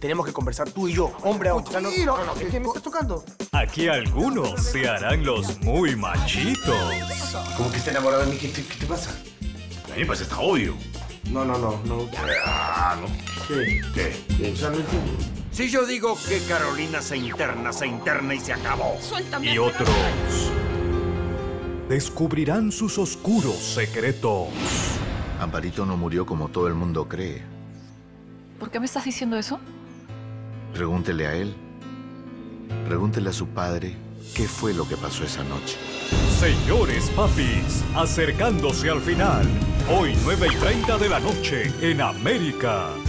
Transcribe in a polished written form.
tenemos que conversar tú y yo, hombre a hombre. Tranquilo. No, ¿qué me estás tocando? Aquí algunos se harán los muy machitos. ¿Cómo que está enamorado de mí? ¿Qué te pasa? A mí me parece está obvio. No. Ah, ¿no? ¿Qué? O sea, no entiendo. Si yo digo que Carolina se interna y se acabó. Suéltame. Y otros descubrirán sus oscuros secretos. Amparito no murió como todo el mundo cree. ¿Por qué me estás diciendo eso? Pregúntele a él. Pregúntele a su padre qué fue lo que pasó esa noche. Señores papis, acercándose al final. Hoy 9:30 de la noche en América.